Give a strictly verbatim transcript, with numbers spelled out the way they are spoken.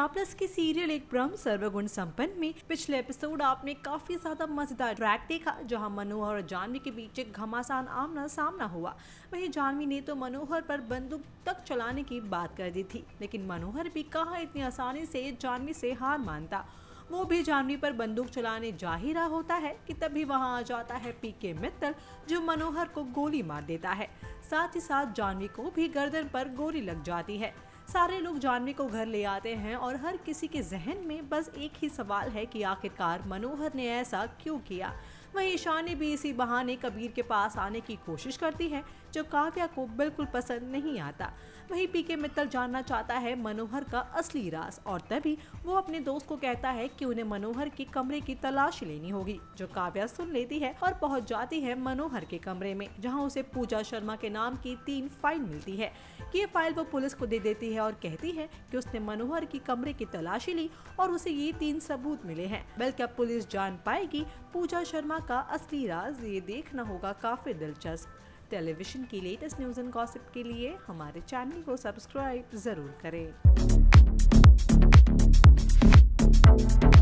Star plus की serial एक ब्रह्म सर्वगुण संपन्न में पिछले एपिसोड आपने काफी ज्यादा मजेदार ट्रैक देखा, जहां मनोहर और जानवी के बीच एक घमासान आमना सामना हुआ। वहीं जानवी ने तो मनोहर पर बंदूक तक चलाने की बात कर दी थी, लेकिन मनोहर भी कहाँ इतनी आसानी से जानवी से हार मानता। वो भी जानवी पर बंदूक चलाने जा ही रहा होता है कि तभी वहां आ जाता है पीके मित्तल, जो मनोहर को गोली मार देता है। साथ ही साथ जानवी को भी गर्दन पर गोली लग जाती है। सारे लोग जानवी को घर ले आते हैं और हर किसी के जहन में बस एक ही सवाल है कि आखिरकार मनोहर ने ऐसा क्यों किया। वहीं ईशानी भी इसी बहाने कबीर के पास आने की कोशिश करती है, जो काव्या को बिल्कुल पसंद नहीं आता। वहीं पीके मित्तल जानना चाहता है मनोहर का असली राज, और तभी वो अपने दोस्त को कहता है कि उन्हें मनोहर के कमरे की तलाशी लेनी होगी, जो काव्या सुन लेती है और पहुंच जाती है मनोहर के कमरे में, जहां उसे पूजा शर्मा के नाम की तीन फाइल मिलती है। ये फाइल वो पुलिस को दे देती है और कहती है कि उसने मनोहर की कमरे की तलाशी ली और उसे ये तीन सबूत मिले हैं। बल्कि अब पुलिस जान पाएगी पूजा शर्मा का असली राज। ये देखना होगा काफी दिलचस्प। टेलीविजन की लेटेस्ट न्यूज एंड गॉसिप के लिए हमारे चैनल को सब्सक्राइब जरूर करें।